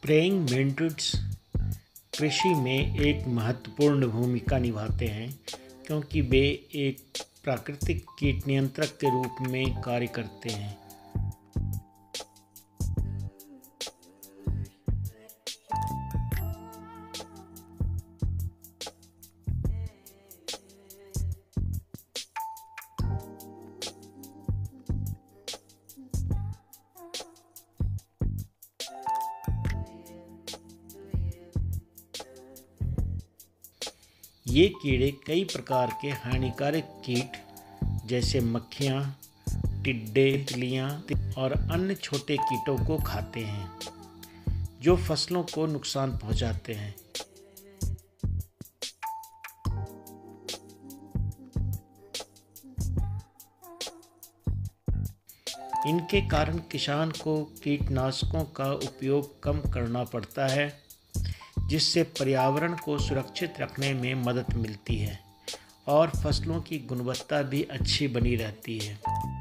Praying मैंटिड्स कृषि में एक महत्वपूर्ण भूमिका निभाते हैं क्योंकि वे एक प्राकृतिक कीट नियंत्रक के रूप में कार्य करते हैं। ये कीड़े कई प्रकार के हानिकारक कीट जैसे मक्खियाँ, टिड्डे, तितलियाँ और अन्य छोटे कीटों को खाते हैं जो फसलों को नुकसान पहुँचाते हैं। इनके कारण किसान को कीटनाशकों का उपयोग कम करना पड़ता है, जिससे पर्यावरण को सुरक्षित रखने में मदद मिलती है और फसलों की गुणवत्ता भी अच्छी बनी रहती है।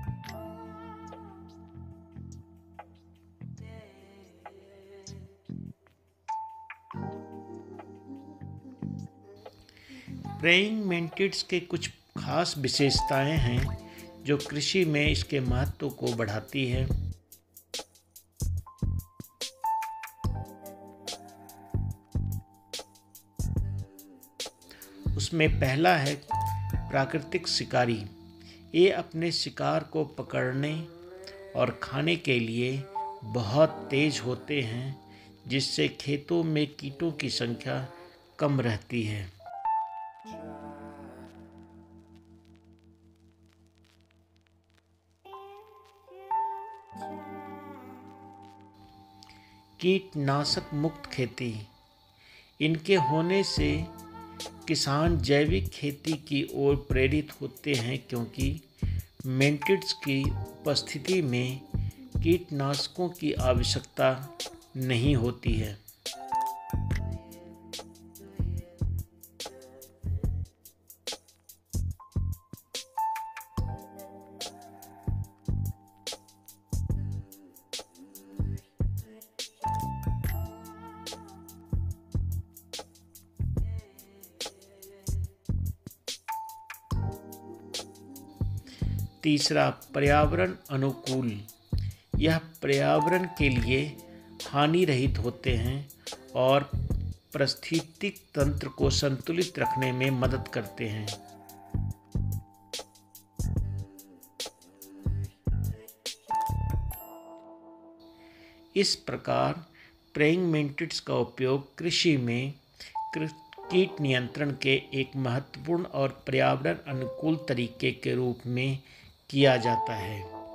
प्रेइंग मैंटिड्स के कुछ खास विशेषताएं हैं जो कृषि में इसके महत्व को बढ़ाती है। उसमें पहला है प्राकृतिक शिकारी। ये अपने शिकार को पकड़ने और खाने के लिए बहुत तेज होते हैं, जिससे खेतों में कीटों की संख्या कम रहती है। कीटनाशक मुक्त खेती। इनके होने से किसान जैविक खेती की ओर प्रेरित होते हैं क्योंकि मैंटिड्स की उपस्थिति में कीटनाशकों की आवश्यकता नहीं होती है। तीसरा, पर्यावरण अनुकूल। यह पर्यावरण के लिए हानि रहित होते हैं और पारिस्थितिक तंत्र को संतुलित रखने में मदद करते हैं। इस प्रकार प्रेइंग मैंटिड्स का उपयोग कृषि में कीट नियंत्रण के एक महत्वपूर्ण और पर्यावरण अनुकूल तरीके के रूप में किया जाता है।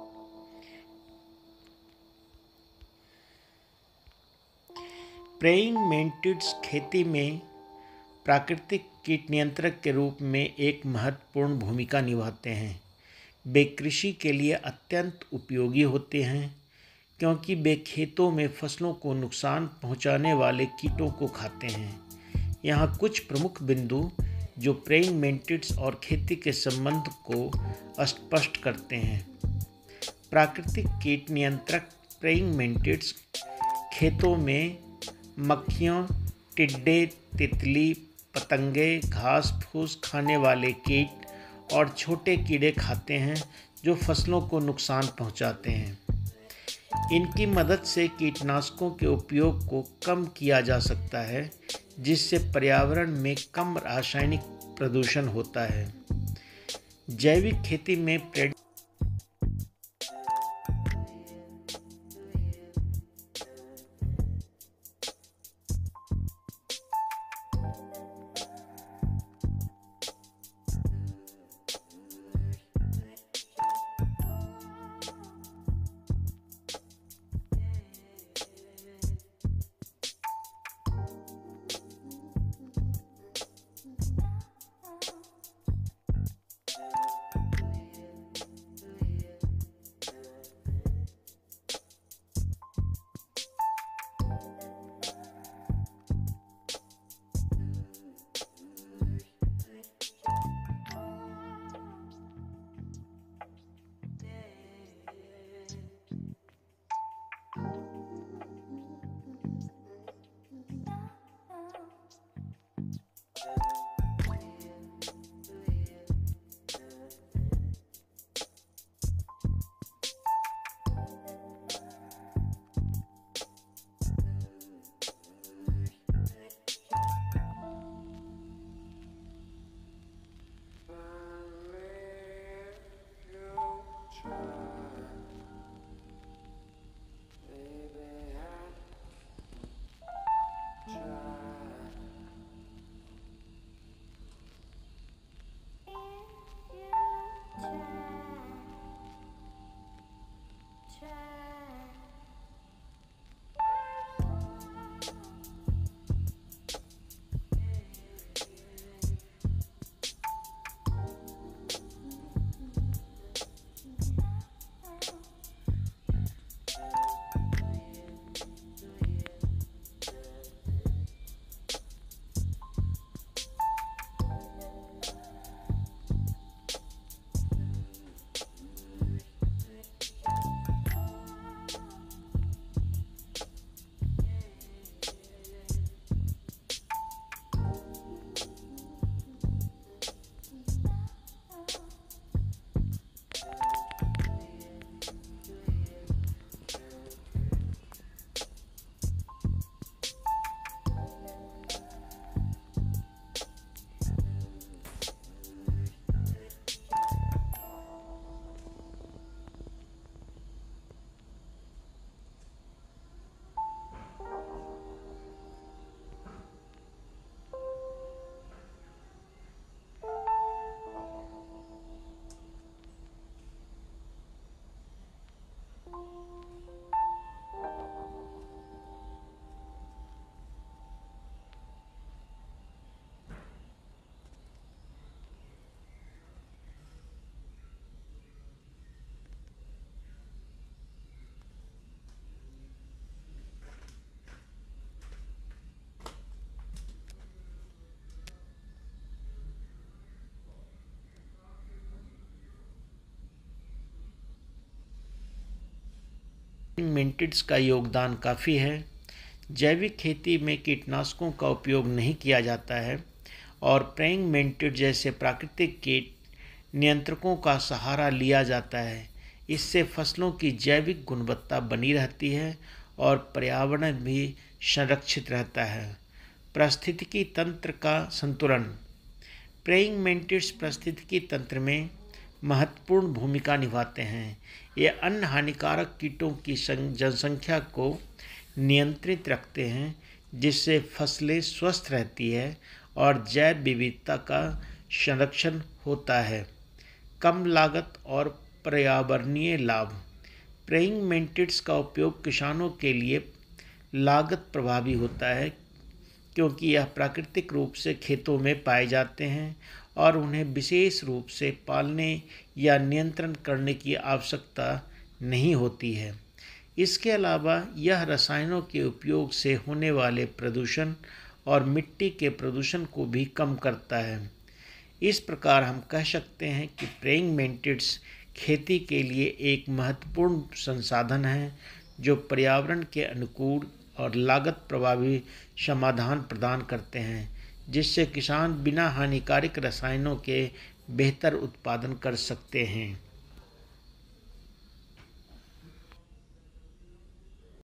प्रेइंग मैंटिड्स खेती में प्राकृतिक कीट नियंत्रक के रूप में एक महत्वपूर्ण भूमिका निभाते हैं। वे कृषि के लिए अत्यंत उपयोगी होते हैं क्योंकि वे खेतों में फसलों को नुकसान पहुंचाने वाले कीटों को खाते हैं। यहाँ कुछ प्रमुख बिंदु जो प्रेइंग मैंटिड्स और खेती के संबंध को स्पष्ट करते हैं। प्राकृतिक कीट नियंत्रक प्रेइंग मैंटिड्स खेतों में मक्खियों, टिड्डे, तितली, पतंगे, घास फूस खाने वाले कीट और छोटे कीड़े खाते हैं जो फसलों को नुकसान पहुंचाते हैं। इनकी मदद से कीटनाशकों के उपयोग को कम किया जा सकता है, जिससे पर्यावरण में कम रासायनिक प्रदूषण होता है। जैविक खेती में मिंटिड्स का योगदान काफ़ी है। जैविक खेती में कीटनाशकों का उपयोग नहीं किया जाता है और प्रेइंग मेंटिड जैसे प्राकृतिक कीट नियंत्रकों का सहारा लिया जाता है। इससे फसलों की जैविक गुणवत्ता बनी रहती है और पर्यावरण भी संरक्षित रहता है। पारिस्थितिकी तंत्र का संतुलन। प्रेइंग मेंटिड्स पारिस्थितिकी तंत्र में महत्वपूर्ण भूमिका निभाते हैं। ये अन्य हानिकारक कीटों की जनसंख्या को नियंत्रित रखते हैं, जिससे फसलें स्वस्थ रहती है और जैव विविधता का संरक्षण होता है। कम लागत और पर्यावरणीय लाभ। प्रेइंग मेंटिड्स का उपयोग किसानों के लिए लागत प्रभावी होता है, क्योंकि यह प्राकृतिक रूप से खेतों में पाए जाते हैं और उन्हें विशेष रूप से पालने या नियंत्रण करने की आवश्यकता नहीं होती है। इसके अलावा यह रसायनों के उपयोग से होने वाले प्रदूषण और मिट्टी के प्रदूषण को भी कम करता है। इस प्रकार हम कह सकते हैं कि प्रेइंग मेंटिड्स खेती के लिए एक महत्वपूर्ण संसाधन है, जो पर्यावरण के अनुकूल और लागत प्रभावी समाधान प्रदान करते हैं, जिससे किसान बिना हानिकारक रसायनों के बेहतर उत्पादन कर सकते हैं।